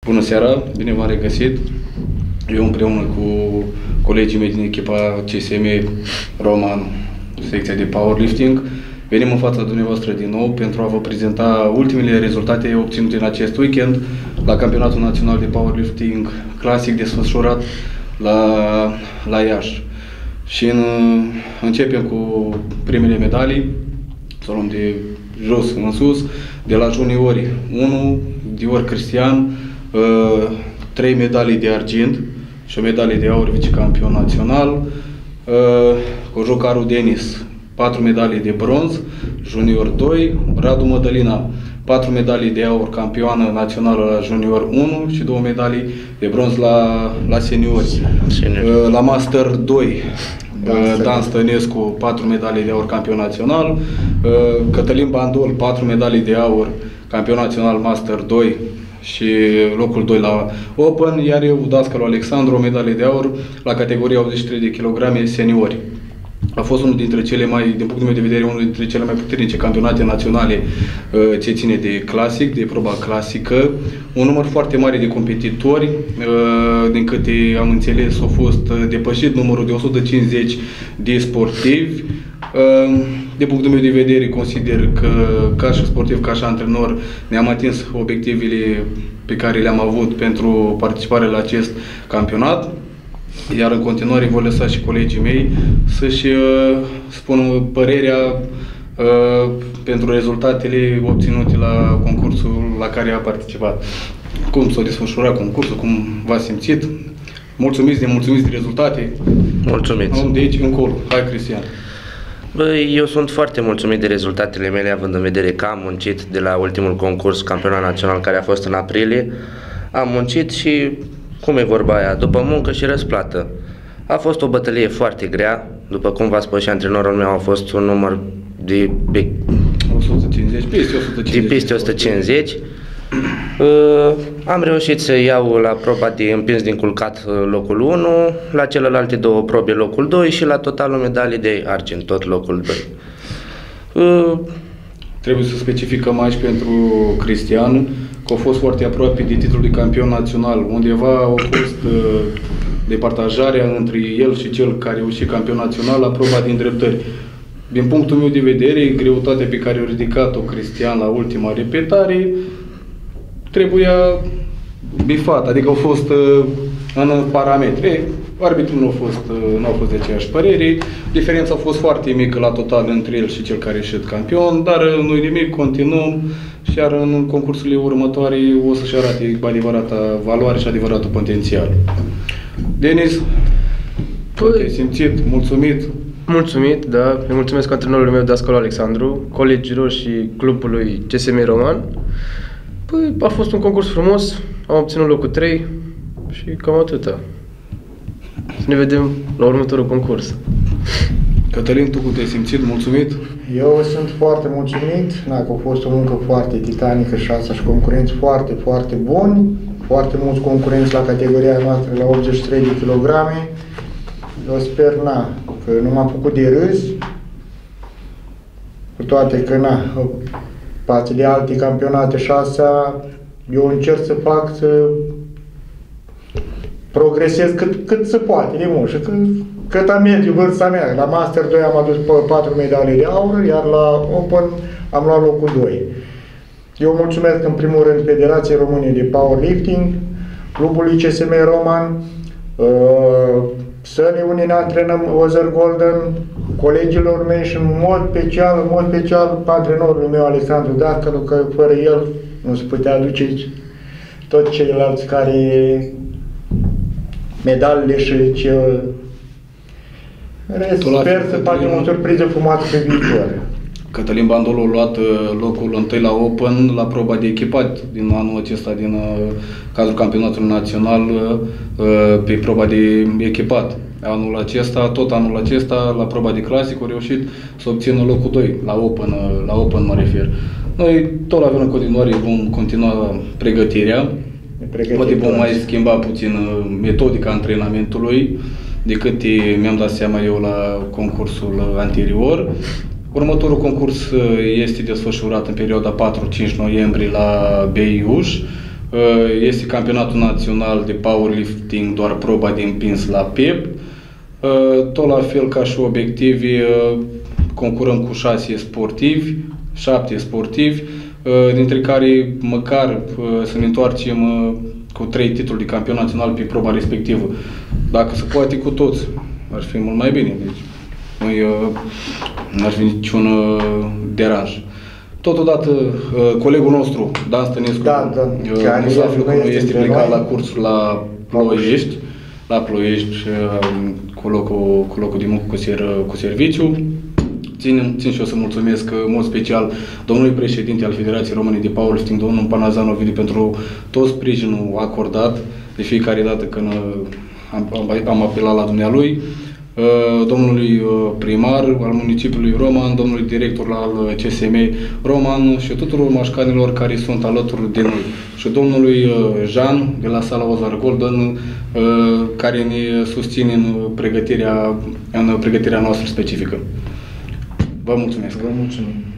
Bună seara, bine v-am regăsit. Eu împreună cu colegii mei din echipa CSM Roman, secția de powerlifting, venim în fața dumneavoastră din nou pentru a vă prezenta ultimele rezultate obținute în acest weekend la Campionatul Național de Powerlifting Clasic desfășurat la Iași. Și începem cu primele medalii, să luăm de jos în sus, de la juniori 1, Dior Cristian, 3 medalii de argint și o medalie de aur vicecampion național, Cojocaru Denis 4 medalii de bronz, junior 2, Radu Mădălina 4 medalii de aur campioană națională la junior 1 și 2 medalii de bronz la seniori. La master 2, Dan Stănescu 4 medalii de aur campion național, Cătălin Bandol 4 medalii de aur campion național master 2 și locul 2 la Open, iar eu, dascălul Alexandru, o medalie de aur la categoria 83 de kg seniori. A fost unul dintre cele mai, din punctul meu de vedere, unul dintre cele mai puternice campionate naționale ce ține de clasic, de proba clasică. Un număr foarte mare de competitori, din câte am înțeles, a fost depășit numărul de 150 de sportivi. Din punctul meu de vedere, consider că ca și sportiv, ca și antrenor, ne-am atins obiectivele pe care le-am avut pentru participarea la acest campionat. Iar în continuare voi lăsa și colegii mei să-și spună părerea pentru rezultatele obținute la concursul la care a participat. Cum s-a desfășurat concursul, cum v-ați simțit? Mulțumiți de rezultate? Mulțumiți. De aici încolo. Hai, Cristian. Băi, eu sunt foarte mulțumit de rezultatele mele, având în vedere că am muncit de la ultimul concurs campionat național care a fost în aprilie. Am muncit și, cum e vorba aia, după muncă și răsplată. A fost o bătălie foarte grea, după cum v-a spus și antrenorul meu, a fost un număr de 150, peste 150. Am reușit să iau la proba de împins din culcat locul 1, la celelalte 2 probe locul 2 și la totalul medalii de argint, tot locul 2. Trebuie să specificăm aici pentru Cristian că a fost foarte aproape de titlul de campion național. Undeva a fost departajarea între el și cel care a ieșit campion național la proba de îndreptări. Din punctul meu de vedere, greutatea pe care a ridicat-o Cristian la ultima repetare trebuia bifat, adică au fost în parametri. Arbitrul nu a fost de aceeași părere, diferența a fost foarte mică la total între el și cel care a ieșit campion, dar nu-i nimic, continuăm și iar în concursurile următoare o să-și arate adevărata valoare și adevăratul potențial. Denis, te-ai simțit? Mulțumit? Mulțumit, da. Îi mulțumesc antrenorului meu, dascălul Alexandru, colegilor și clubului CSM Roman. Păi, a fost un concurs frumos, am obținut locul 3 și cam atâta. Să ne vedem la următorul concurs. Cătălin, tu cum te-ai simțit? Mulțumit? Eu sunt foarte mulțumit, că a fost o muncă foarte titanică și asta și concurenți foarte, foarte buni, foarte mulți concurenți la categoria noastră la 83 de kilograme. Eu sper, că nu m-am făcut de râs, cu toate că, față de alte campionate și astea, eu încerc să fac să progresez cât se poate de mult și cât am merge vârsta mea. La Master 2 am adus 4 medalii de aur, iar la Open am luat locul 2. Eu mulțumesc în primul rând Federației Române de Powerlifting, clubului CSM Roman, sălii unde ne antrenăm Ozăr Golden, colegilor mei și în mod special antrenorul meu Alexandru Dascălu, că fără el nu se putea aduce toți ceilalți care medalele și ce rest. Sper să facem o surpriză frumoasă pe viitor. Cătălin Bandol a luat locul 1 la Open la proba de echipat din anul acesta, din cadrul campionatului național pe proba de echipat. Anul acesta, la proba de clasic, a reușit să obțină locul 2, la Open mă refer. Noi tot la fel în continuare vom continua pregătirea. Poate vom mai schimba puțin metodica antrenamentului decât mi-am dat seama eu la concursul anterior. Următorul concurs este desfășurat în perioada 4-5 noiembrie la Beiuș. Este campionatul național de powerlifting, doar proba de împins la piept. Tot la fel ca și obiectivi, concurăm cu 7 sportivi, dintre care măcar să ne întoarcem cu 3 titluri de campion național pe proba respectivă. Dacă se poate cu toți, ar fi mult mai bine. Deci, n-ar fi niciun deranj. Totodată, colegul nostru, Dan Stănescu, nu se află cu noi, este plecat la cursul la Ploiești, cu locul de muncă cu serviciu. Țin și eu să mulțumesc în mod special domnului președinte al Federației Române de Powerlifting, domnul Panazan Ovidiu, pentru tot sprijinul acordat de fiecare dată când am apelat la dumnealui, domnului primar al municipiului Roman, domnului director al CSM Roman și tuturor mașcanilor care sunt alături de noi. Și domnului Jean de la sala Ozar Golden, care ne susține în pregătirea noastră specifică. Vă mulțumesc! Vă mulțumim!